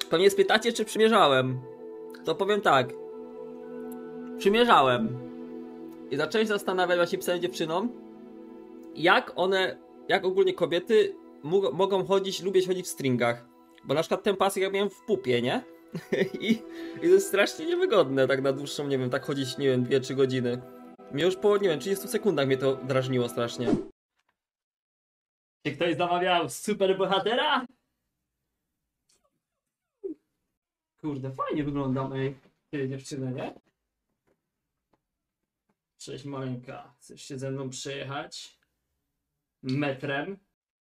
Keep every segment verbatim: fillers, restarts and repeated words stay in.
Pewnie spytacie, czy przymierzałem. To powiem tak. Przymierzałem. I zacząłem się zastanawiać właśnie psem i dziewczynom, jak one, jak ogólnie kobiety mogą chodzić, lubię chodzić w stringach. Bo na przykład ten pasek ja miałem w pupie, nie? I, I to jest strasznie niewygodne tak na dłuższą, nie wiem, tak chodzić, nie wiem, dwie trzy godziny. Mnie już po, nie wiem, trzydziestu sekundach mnie to drażniło strasznie. Czy ktoś zamawiał super bohatera? Kurde, fajnie wyglądam, ej, ty dziewczyny, nie? Cześć maleńka, chcesz się ze mną przejechać? Metrem?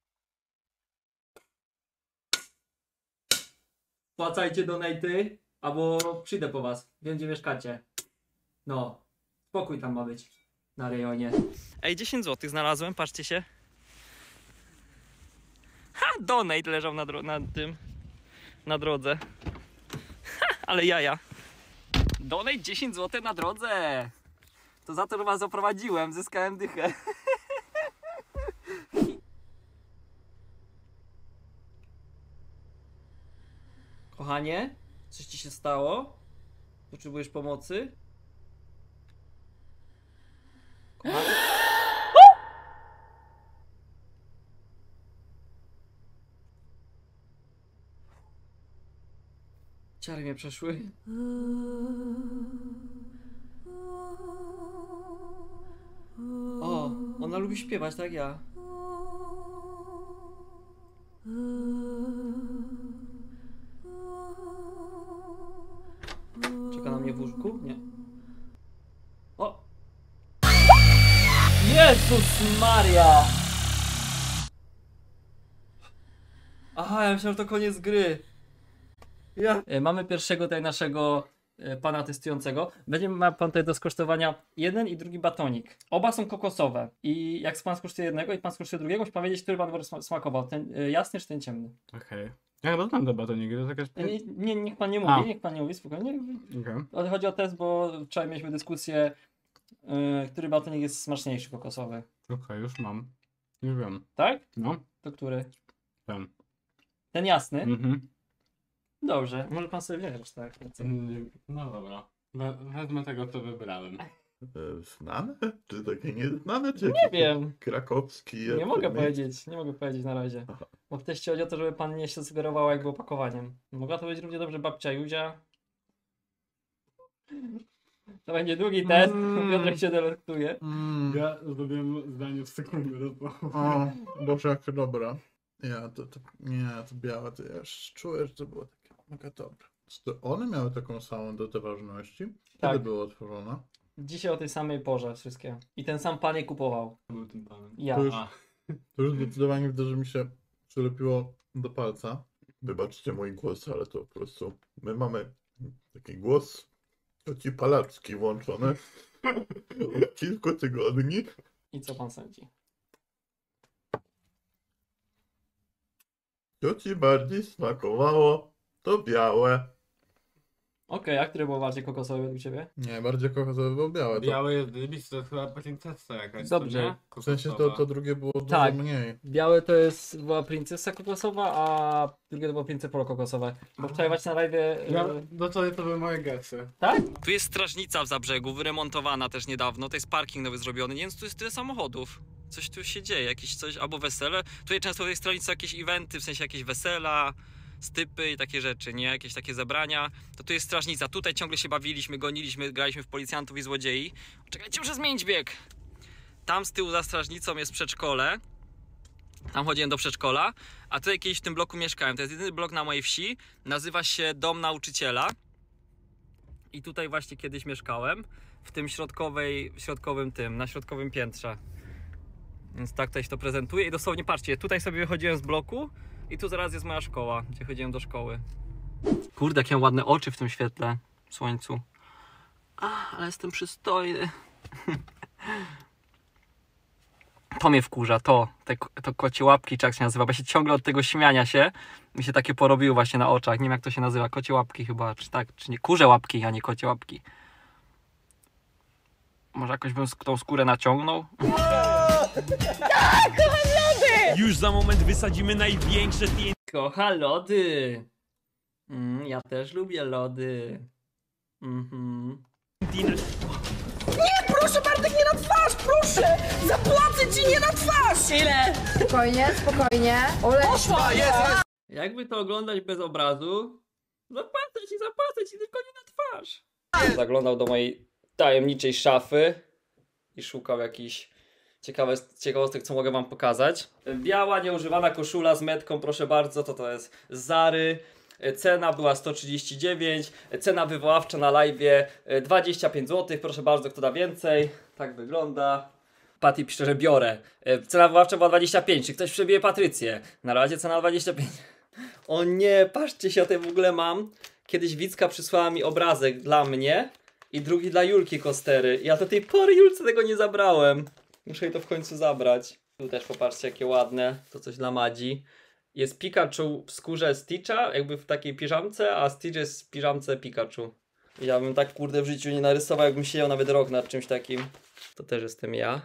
Płacajcie donaty, albo przyjdę po was, wiem gdzie mieszkacie. No, spokój tam ma być, na rejonie. Ej, dziesięć złotych znalazłem, patrzcie się. Ha, donate leżał na, na tym, na drodze. Ha, ale jaja. Donate dziesięć złotych na drodze. To za to, że was zaprowadziłem, zyskałem dychę. Kochanie, coś ci się stało? Potrzebujesz pomocy? Kochanie? Ciary mnie przeszły. O, ona lubi śpiewać, tak ja. Czeka na mnie w łóżku? Nie. O! Jezus Maria! Aha, ja myślałem, że to koniec gry. Ja. Mamy pierwszego tutaj naszego pana testującego. Będzie ma pan tutaj do skosztowania jeden i drugi batonik. Oba są kokosowe. I jak pan skosztuje jednego i pan skosztuje drugiego, musi pan wiedzieć, który pan sm smakował. Ten jasny czy ten ciemny. Okej. Okay. Ja chyba znam te batoniki, to jakaś... Nie, nie, niech pan nie mówi, A. niech pan nie mówi, spokojnie. Okay. Chodzi o test, bo wczoraj mieliśmy dyskusję, yy, który batonik jest smaczniejszy kokosowy. Okej, okay, już mam. Już wiem. Tak? No. To który? Ten. Ten jasny? Mhm. Dobrze, może pan sobie wziąć, tak? No dobra. We, wezmę tego, co wybrałem. Znane? Czy takie nieznane? Czy nie wiem. Krakowski? Nie mogę powiedzieć, nie mogę powiedzieć na razie. Aha. Bo w teście chodzi o to, żeby pan nie się sugerował jakby opakowaniem. Mogła to być równie dobrze babcia Józia. To będzie długi test, mm. Piotrek się delektuje. Mm. Ja zrobiłem zdanie w sekundę. O, Boże, jak dobra. Ja, to, to, nie, to białe, to ja już czuję, że to było takie mega dobre. To one miały taką samą datę ważności? Kiedy tak. było otworzone? Dzisiaj o tej samej porze wszystkie. I ten sam pan je kupował. Był tym panem. Ja. To już, to już zdecydowanie widzę, że mi się przylepiło do palca. Wybaczcie mój głos, ale to po prostu... My mamy taki głos ci palacki włączony od kilku tygodni. I co pan sądzi? Co ci bardziej smakowało, to białe. Okej, okay, a które było bardziej kokosowe według ciebie? Nie, bardziej kokosowe było białe. Białe jest zajebiste, to jest chyba princesa jakaś. Dobrze. W sensie to, to drugie było dużo tak. mniej. Białe to jest była princesa kokosowa, a drugie to było pięćset polo kokosowe. Bo wczoraj właśnie na live'ie... Ja, no to, to były moje gesty. Tak? Tu jest strażnica w Zabrzegu, wyremontowana też niedawno. To jest parking nowy zrobiony, nie wiem, tu jest tyle samochodów. Coś tu się dzieje, jakieś coś, albo wesele. Tutaj często w tej stronicy są jakieś eventy, w sensie jakieś wesela, stypy i takie rzeczy, nie? Jakieś takie zebrania. To tu jest strażnica. Tutaj ciągle się bawiliśmy, goniliśmy, graliśmy w policjantów i złodziei. Czekajcie, muszę zmienić bieg. Tam z tyłu za strażnicą jest przedszkole. Tam chodziłem do przedszkola. A tutaj kiedyś w tym bloku mieszkałem. To jest jedyny blok na mojej wsi. Nazywa się Dom Nauczyciela. I tutaj właśnie kiedyś mieszkałem. W tym środkowej, środkowym tym, na środkowym piętrze. Więc tak tutaj się to prezentuje i dosłownie patrzcie, tutaj sobie wychodziłem z bloku i tu zaraz jest moja szkoła, gdzie chodziłem do szkoły. Kurde, jakie ładne oczy w tym świetle, w słońcu. Ach, ale jestem przystojny. To mnie wkurza, to, te, to kocie łapki, czy jak się nazywa, bo się ciągle od tego śmiania się mi się takie porobiło właśnie na oczach. Nie wiem jak to się nazywa, kocie łapki chyba, czy tak, czy nie, kurze łapki, a nie kocie łapki. Może jakoś bym tą skórę naciągnął? Tak, kocham lody! Już za moment wysadzimy największe T N T. Kocha lody! Mm, ja też lubię lody. Mhm. Proszę Bartek, nie na twarz, proszę! Zapłacę ci nie na twarz! Ile? Spokojnie, spokojnie. Ole... Poszła, jest! Jakby to oglądać bez obrazu, zapłacę ci, zapłacę ci, tylko nie na twarz. Zaglądał do mojej tajemniczej szafy i szukał jakichś ciekawe, ciekawostek, co mogę wam pokazać. Biała, nieużywana koszula z metką, proszę bardzo, to to jest z Zary. Cena była sto trzydzieści dziewięć, cena wywoławcza na live'ie dwadzieścia pięć złotych, proszę bardzo, kto da więcej. Tak wygląda. Patty pisze, że biorę. Cena wywoławcza była dwadzieścia pięć, czy ktoś przebije Patrycję? Na razie cena dwadzieścia pięć. O nie, patrzcie się, ja tutaj w ogóle mam. Kiedyś Wicka przysłała mi obrazek dla mnie i drugi dla Julki Kostery. Ja do tej pory Julce tego nie zabrałem. Muszę jej to w końcu zabrać. Tu też popatrzcie, jakie ładne. To coś dla Madzi. Jest Pikachu w skórze Stitcha, jakby w takiej piżamce, a Stitch jest w piżamce Pikachu. Ja bym tak kurde w życiu nie narysował, jakbym siedział nawet rok nad czymś takim. To też jestem ja.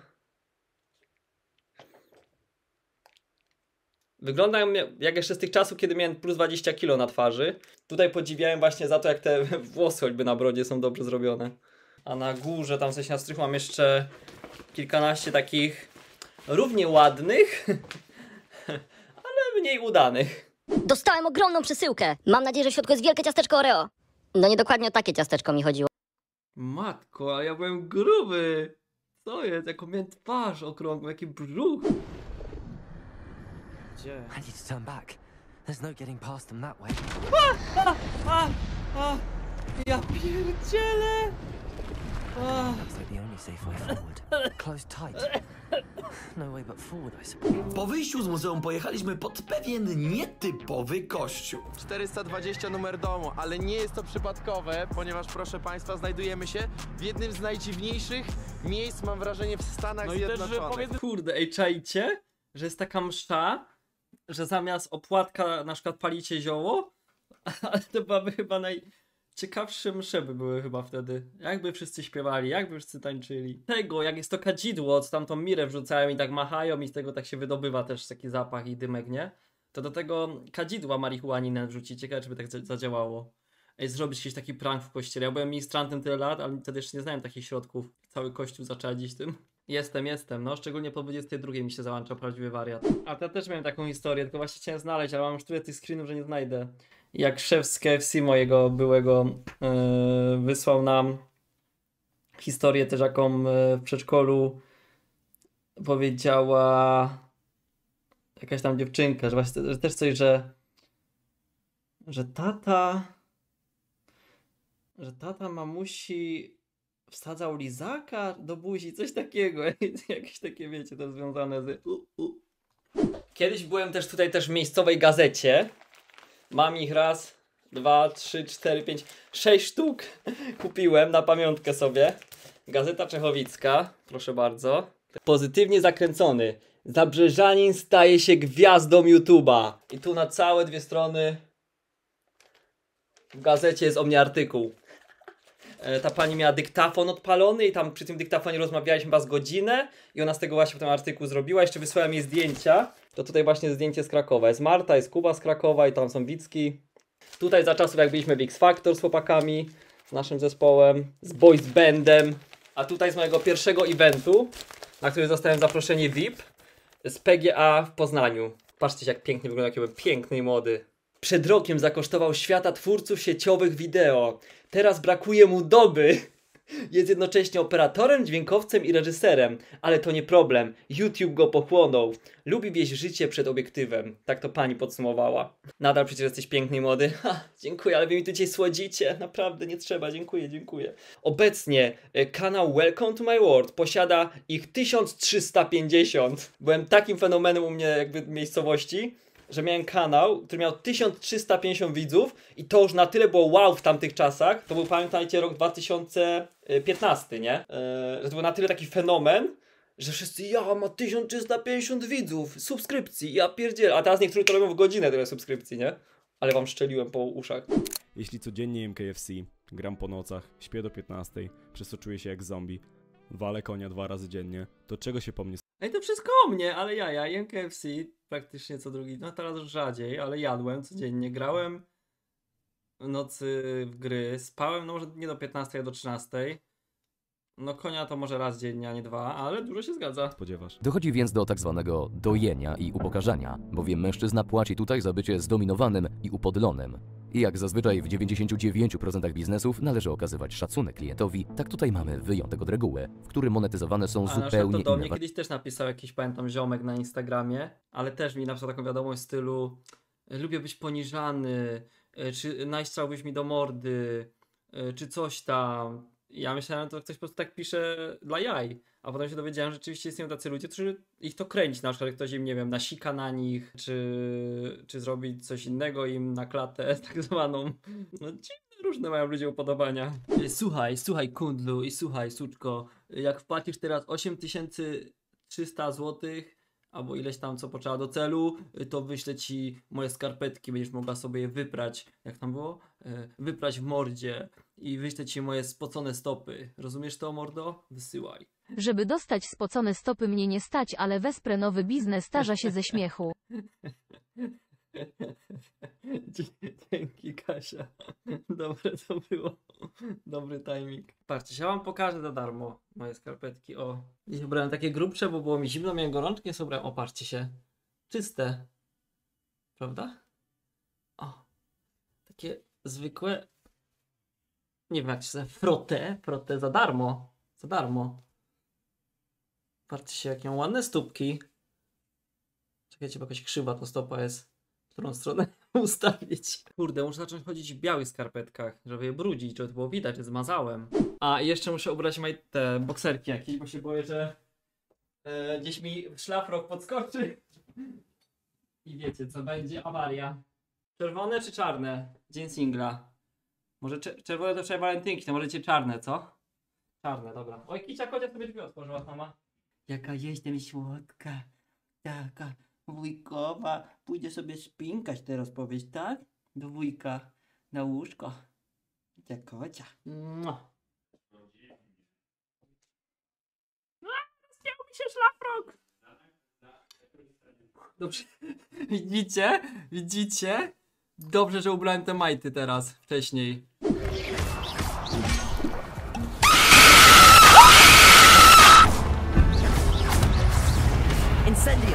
Wyglądam jak jeszcze z tych czasów, kiedy miałem plus dwadzieścia kilo na twarzy. Tutaj podziwiałem właśnie za to, jak te włosy choćby na brodzie są dobrze zrobione. A na górze, tam coś na strychu mam jeszcze kilkanaście takich równie ładnych, ale mniej udanych. Dostałem ogromną przesyłkę. Mam nadzieję, że w środku jest wielkie ciasteczko Oreo. No nie dokładnie o takie ciasteczko mi chodziło. Matko, a ja byłem gruby. Co jest? Jaką miałem twarz okrągłą, jaki brzuch. Gdzie? I need to turn back. There's no getting past them that way. A, a, ja pierdzielę. A. Looks like the only safe way forward. Close tight. No way but forward, I suppose. Po wyjściu z muzeum pojechaliśmy pod pewien nietypowy kościół. czterysta dwadzieścia numer domu, ale nie jest to przypadkowe, ponieważ proszę Państwa, znajdujemy się w jednym z najdziwniejszych miejsc, mam wrażenie, w Stanach No i też, że Zjednoczonych. powiedzmy, kurde, ej, czajcie, że jest taka msza, że zamiast opłatka na przykład palicie zioło, ale to byłaby chyba najciekawsze msze by były chyba wtedy. Jakby wszyscy śpiewali, jakby wszyscy tańczyli. Tego, jak jest to kadzidło, co tam tą mirę wrzucają i tak machają i z tego tak się wydobywa też taki zapach i dymek, nie? To do tego kadzidła marihuaninę wrzucić, ciekawe czy by tak za- zadziałało. Ej, zrobić jakiś taki prank w kościele. Ja byłem ministrantem tyle lat, ale wtedy jeszcze nie znałem takich środków. Cały kościół zaczadzić tym. Jestem, jestem, no szczególnie po dwudziestej drugiej mi się załącza prawdziwy wariat. A to ja też miałem taką historię, tylko właśnie chciałem znaleźć, ale mam już tyle tych screenów, że nie znajdę. Jak szef z K F C mojego byłego yy, wysłał nam historię też, jaką yy, w przedszkolu powiedziała jakaś tam dziewczynka, że właśnie że też coś, że że tata że tata mamusi wsadzał lizaka do buzi, coś takiego. Jakieś takie, wiecie, to związane z... U, u. Kiedyś byłem też tutaj też w miejscowej gazecie. Mam ich raz, dwa, trzy, cztery, pięć, sześć sztuk kupiłem na pamiątkę sobie. Gazeta Czechowicka, proszę bardzo. Pozytywnie zakręcony. Zabrzeżanin staje się gwiazdą YouTube'a. I tu na całe dwie strony w gazecie jest o mnie artykuł. Ta pani miała dyktafon odpalony i tam przy tym dyktafonie rozmawialiśmy chyba z godzinę i ona z tego właśnie potem artykuł zrobiła. Jeszcze wysłałem jej zdjęcia. To tutaj właśnie zdjęcie z Krakowa. Jest Marta, jest Kuba z Krakowa i tam są Wicki. Tutaj za czasów jak byliśmy w X Factor z chłopakami, z naszym zespołem, z boys bandem. A tutaj z mojego pierwszego eventu, na który zostałem zaproszenie V I P z P G A w Poznaniu. Patrzcie jak pięknie wygląda, jaki byłem piękny i młody. Przed rokiem zakosztował świata twórców sieciowych wideo. Teraz brakuje mu doby. Jest jednocześnie operatorem, dźwiękowcem i reżyserem. Ale to nie problem. YouTube go pochłonął. Lubi wieść życie przed obiektywem. Tak to pani podsumowała. Nadal przecież jesteś piękny i młody. Ha, dziękuję, ale wy mi tu dzisiaj słodzicie. Naprawdę, nie trzeba. Dziękuję, dziękuję. Obecnie e, kanał Welcome to My World posiada ich tysiąc trzysta pięćdziesiąt. Byłem takim fenomenem u mnie jakby w miejscowości, że miałem kanał, który miał tysiąc trzysta pięćdziesiąt widzów i to już na tyle było wow w tamtych czasach. To był, pamiętajcie, rok dwa tysiące piętnasty, nie? Yy, że to był na tyle taki fenomen, że wszyscy, ja ma tysiąc trzysta pięćdziesiąt widzów, subskrypcji, ja pierdzielę. A teraz niektórzy to robią w godzinę tyle subskrypcji, nie? Ale wam szczeliłem po uszach. Jeśli codziennie jem K F C, gram po nocach, śpię do piętnastej, przez co czuję się jak zombie, walę konia dwa razy dziennie, to czego się po mnie Ej, to wszystko o mnie, ale ja, ja jem K F C praktycznie co drugi, no teraz rzadziej, ale jadłem codziennie, grałem nocy w gry. Spałem, no może nie do piętnastej, a do trzynastej. No konia to może raz dziennie, a nie dwa, ale dużo się zgadza. Spodziewasz. Dochodzi więc do tak zwanego dojenia i upokarzania, bowiem mężczyzna płaci tutaj za bycie zdominowanym i upodlonym. I jak zazwyczaj w dziewięćdziesięciu dziewięciu procentach biznesów należy okazywać szacunek klientowi, tak tutaj mamy wyjątek od reguły, w którym monetyzowane są A na przykład zupełnie to do mnie inne... kiedyś też napisał jakiś, pamiętam, ziomek na Instagramie, ale też mi napisał taką wiadomość w stylu lubię być poniżany, y, czy najstrzałbyś mi do mordy, y, czy coś tam. Ja myślałem, to ktoś po prostu tak pisze dla jaj, a potem się dowiedziałem, że rzeczywiście istnieją tacy ludzie, którzy ich to kręci, na przykład jak ktoś im, nie wiem, nasika na nich, czy, czy zrobić coś innego im na klatę tak zwaną. No dziwne, różne mają ludzie upodobania. Słuchaj, słuchaj kundlu i słuchaj suczko, jak wpłacisz teraz osiem tysięcy trzysta złotych, albo ileś tam co potrzeba do celu, to wyślę ci moje skarpetki, będziesz mogła sobie je wyprać, jak tam było? Wyprać w mordzie i wyślę ci moje spocone stopy. Rozumiesz to, mordo? Wysyłaj. Żeby dostać spocone stopy mnie nie stać, ale wesprę nowy biznes, tarza się ze śmiechu. Dzięki, Kasia. Dobre to było. Dobry timing. Patrzcie, ja wam pokażę za darmo moje skarpetki. O, dziś ubrałem takie grubsze, bo było mi zimno, miałem gorączkę, więc ubrałem. O, patrzcie się. Czyste. Prawda? O. Takie zwykłe. Nie wiem jak się nazywa. Frotę. Frotę za darmo. Za darmo. Patrzcie się, jakie ładne stópki. Czekajcie, bo jakaś krzywa to stopa jest. W którą stronę ustawić. Kurde, muszę zacząć chodzić w białych skarpetkach, żeby je brudzić, żeby to było widać, że zmazałem. A i jeszcze muszę ubrać moje te bokserki jakieś, bo się boję, że e, gdzieś mi szlafrok podskoczy. I wiecie, co będzie awaria. Czerwone czy czarne? Dzień singla. Może cze czerwone to wczoraj walentynki, to możecie czarne, co? Czarne, dobra. Oj, Kicia Kocia sobie drzwi otworzyła sama. Jaka jestem słodka. Taka wujkowa. Pójdę sobie spinkać teraz, powiedz, tak? Do wujka. Na łóżko. Kicia Kocia. No. Zdjął mi się szlafrok. Dobrze. Widzicie? Widzicie? Dobrze, że ubrałem te majty teraz, wcześniej. Incendio!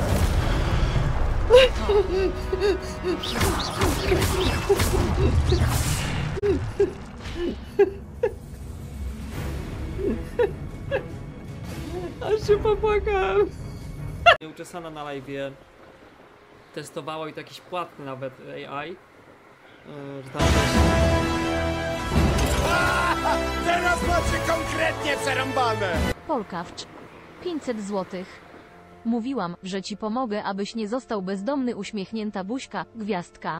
Aż się popłakałem. Nieuczesana na live'ie testowała i to jakiś płatny nawet A I. Yy, że tam... Teraz macie konkretnie przerąbane! Polkawcz. pięćset złotych. Mówiłam, że ci pomogę, abyś nie został bezdomny, uśmiechnięta buźka, gwiazdka.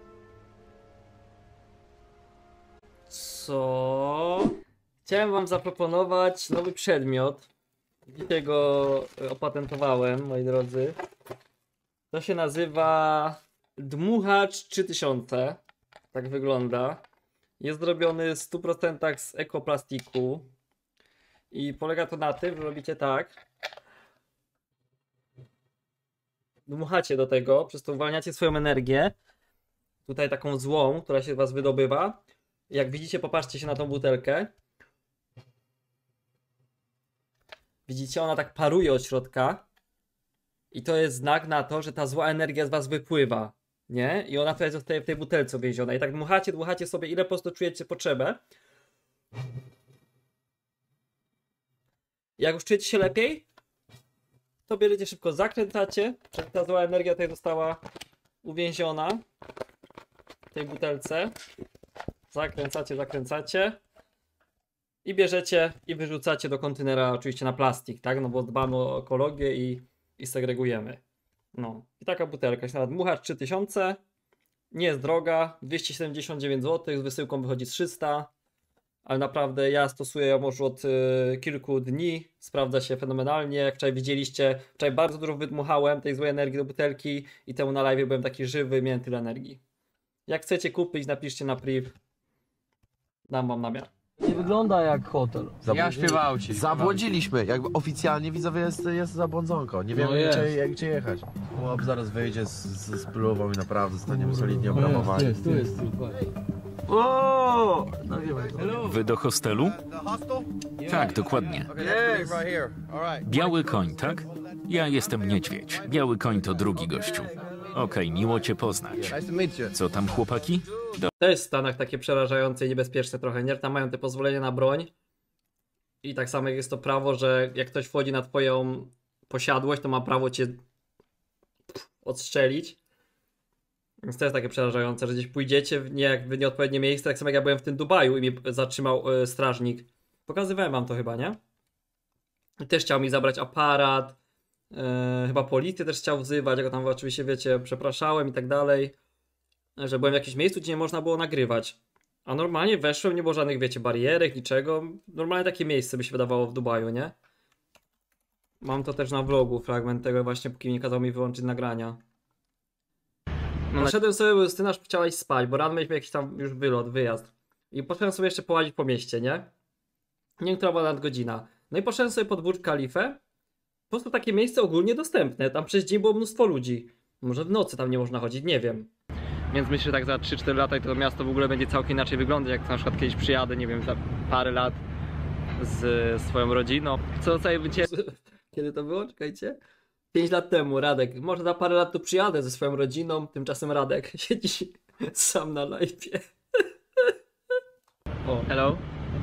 Co? Chciałem wam zaproponować nowy przedmiot. Dzisiaj go opatentowałem, moi drodzy. To się nazywa Dmuchacz trzy tysiące. Tak wygląda. Jest zrobiony w stu procentach z ekoplastiku. I polega to na tym, że robicie tak. Dmuchacie do tego, przez to uwalniacie swoją energię. Tutaj taką złą, która się z was wydobywa. Jak widzicie, popatrzcie się na tą butelkę. Widzicie, ona tak paruje od środka. I to jest znak na to, że ta zła energia z was wypływa. Nie? I ona tutaj zostaje w tej butelce uwięziona. I tak dmuchacie, dmuchacie sobie, ile po prostu czujecie potrzebę. Jak już czujecie się lepiej, to bierzecie szybko, zakręcacie, żeby ta zła energia tutaj została uwięziona w tej butelce. Zakręcacie, zakręcacie i bierzecie i wyrzucacie do kontenera, oczywiście na plastik, tak? No bo dbamy o ekologię i, i segregujemy. No i taka butelka się nazywa Dmuchacz trzy tysiące. Nie jest droga, dwieście siedemdziesiąt dziewięć złotych, z wysyłką wychodzi trzysta. Ale naprawdę ja stosuję ją już od y, kilku dni, sprawdza się fenomenalnie. Jak wczoraj widzieliście, wczoraj bardzo dużo wydmuchałem tej złej energii do butelki i temu na live byłem taki żywy, miałem tyle energii. Jak chcecie kupić, napiszcie na priv, dam wam namiar. Nie wygląda jak hotel. Ja śpiewał ci. Zabłądziliśmy, jakby oficjalnie widzowie jest, jest zabłądzonko. Nie wiemy No gdzie, jak, gdzie jechać. Chłop zaraz wyjdzie z, z, z pulową i naprawdę zostaniemy solidnie obramowani. Jest, tu jest, tu jest. O! Wy do hostelu? Tak, dokładnie. Biały koń, tak? Ja jestem niedźwiedź. Biały koń to drugi gościu. Okej, miło cię poznać. Co tam, chłopaki? Do... To jest w Stanach takie przerażające i niebezpieczne trochę, nie? Tam mają te pozwolenia na broń. I tak samo jest to prawo, że jak ktoś wchodzi na twoją posiadłość, to ma prawo cię odstrzelić. Więc to jest takie przerażające, że gdzieś pójdziecie w, nie, w nieodpowiednie miejsce, tak samo jak ja byłem w tym Dubaju i mnie zatrzymał y, strażnik. Pokazywałem wam to chyba, nie? I też chciał mi zabrać aparat. Yy, chyba policję też chciał wzywać, jak tam oczywiście, wiecie, przepraszałem i tak dalej. Że byłem w jakimś miejscu, gdzie nie można było nagrywać. A normalnie weszłem, nie było żadnych, wiecie, barierek, niczego. Normalnie takie miejsce by się wydawało w Dubaju, nie? Mam to też na vlogu, fragment tego właśnie, póki nie kazał mi wyłączyć nagrania. No, poszedłem sobie, bo Justyna aż chciałaś spać, bo rano mieliśmy jakiś tam już wylot, wyjazd. I poszedłem sobie jeszcze połazić po mieście, nie? Nie wiem, która była nadgodzina. No i poszedłem sobie pod Burj Khalifę. Po prostu takie miejsce ogólnie dostępne. Tam przez dzień było mnóstwo ludzi. Może w nocy tam nie można chodzić, nie wiem. Więc myślę, że tak za trzy cztery lata to miasto w ogóle będzie całkiem inaczej wyglądać, jak na przykład kiedyś przyjadę, nie wiem, za parę lat z swoją rodziną. Co całej wycieczki. Kiedy to było? Czekajcie. pięć lat temu, Radek. Może za parę lat tu przyjadę ze swoją rodziną, tymczasem Radek siedzi sam na live'ie. O, hello.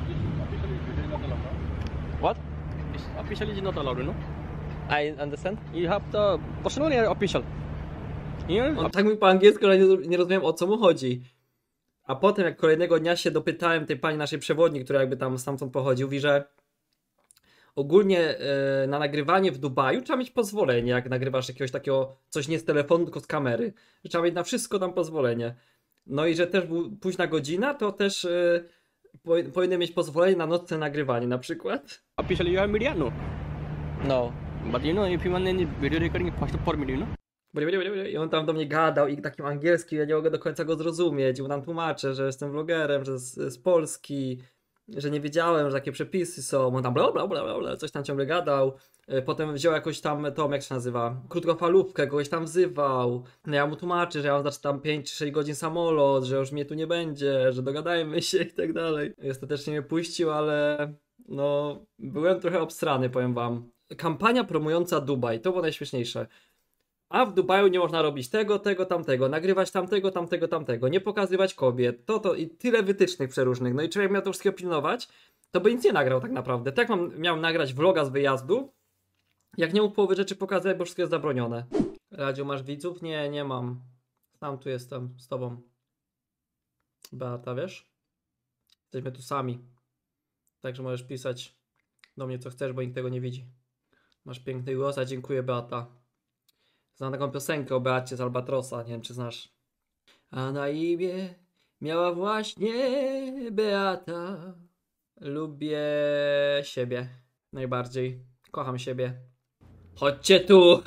What? It's officially not allowed, no? I understand. You have the personally official. Here? On tak mówi po angielsku, że nie, nie rozumiem, o co mu chodzi. A potem, jak kolejnego dnia się dopytałem tej pani naszej przewodni, która jakby tam stamtąd pochodził, mówi, że ogólnie yy, na nagrywanie w Dubaju trzeba mieć pozwolenie, jak nagrywasz jakiegoś takiego, coś nie z telefonu, tylko z kamery. Że trzeba mieć na wszystko tam pozwolenie. No i że też późna godzina, to też yy, po, powinien mieć pozwolenie na nocne nagrywanie na przykład. Officially you are media, no? No. But you know, if you want any video recording, first for media, no? I on tam do mnie gadał i takim angielskim, ja nie mogę do końca go zrozumieć. I mu tam tłumaczę, że jestem vlogerem, że z, z Polski, że nie wiedziałem, że takie przepisy są. On tam bla bla bla bla, bla coś tam ciągle gadał. Potem wziął jakąś tam, tą jak się nazywa, krótkofalówkę, kogoś tam wzywał. No ja mu tłumaczę, że ja mam znaczy tam pięć czy sześć godzin samolot, że już mnie tu nie będzie, że dogadajmy się i tak dalej. I ostatecznie mnie puścił, ale no byłem trochę obstrany, powiem wam. Kampania promująca Dubaj, to było najśmieszniejsze. A w Dubaju nie można robić tego, tego, tamtego, nagrywać tamtego, tamtego, tamtego, nie pokazywać kobiet, to, to i tyle wytycznych przeróżnych. No i człowiek miał to wszystkiego pilnować, to by nic nie nagrał tak naprawdę. Tak mam, miał nagrać vloga z wyjazdu, jak nie mógł połowy rzeczy pokazać, bo wszystko jest zabronione. Radziu, masz widzów? Nie, nie mam. Sam tu jestem, z tobą. Beata, wiesz? Jesteśmy tu sami. Także możesz pisać do mnie co chcesz, bo nikt tego nie widzi. Masz piękny głos, a dziękuję, Beata. Znam taką piosenkę o Beacie z Albatrosa, nie wiem czy znasz. A na imię miała właśnie Beata. Lubię siebie najbardziej. Kocham siebie. Chodźcie tu!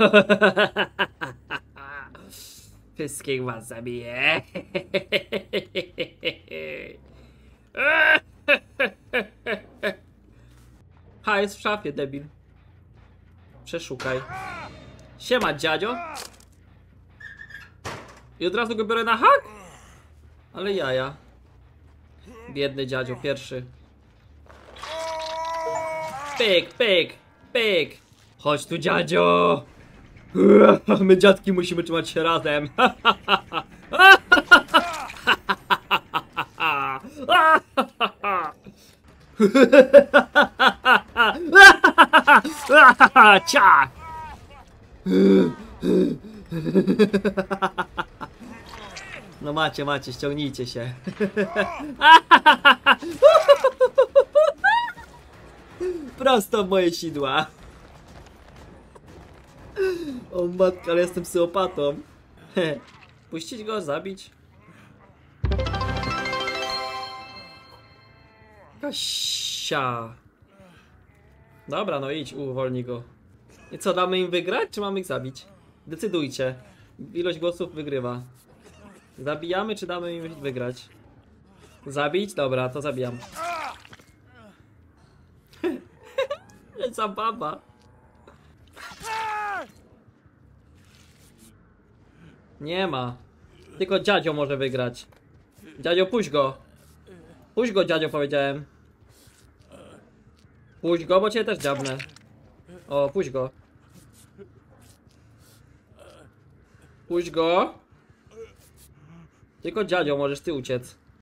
Wszystkich was zabiję. Ha, jest w szafie, debil. Przeszukaj. Siema, dziadzio. I od razu go biorę na hak? Ale jaja. Biedny dziadzio, pierwszy. Pyk, pyk, pyk. Chodź tu, dziadzio. My dziadki musimy trzymać się razem. Ciach. No macie, macie, ściągnijcie się. Prosto w moje sidła. O matka, ale jestem psychopatą. Puścić go, zabić. Kasia. Dobra, no idź, uwolnij go. I co, damy im wygrać, czy mamy ich zabić? Decydujcie. Ilość głosów wygrywa. Zabijamy, czy damy im wygrać? Zabić? Dobra, to zabijam. Zabawa. Nie ma. Tylko dziadzio może wygrać. Dziadzio, puść go. Puść go, dziadzio, powiedziałem. Puść go, bo cię też dziabnę. O, puść go. Puść go. Tylko dziadzio, możesz ty uciec.